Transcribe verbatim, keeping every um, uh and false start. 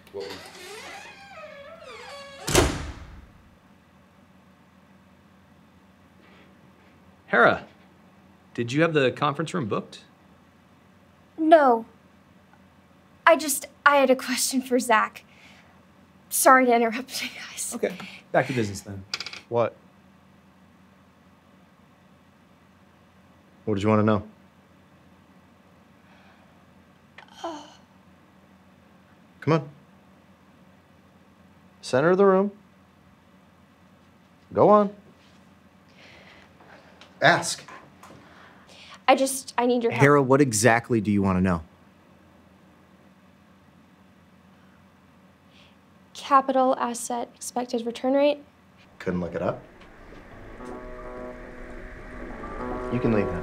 What was... Hera, did you have the conference room booked? No. I just, I had a question for Zach. Sorry to interrupt you guys. Okay, back to business then. What? What did you want to know? Come on. Center of the room. Go on. Ask. I just, I need your help. Hera, what exactly do you want to know? Capital asset expected return rate. Couldn't look it up. You can leave now.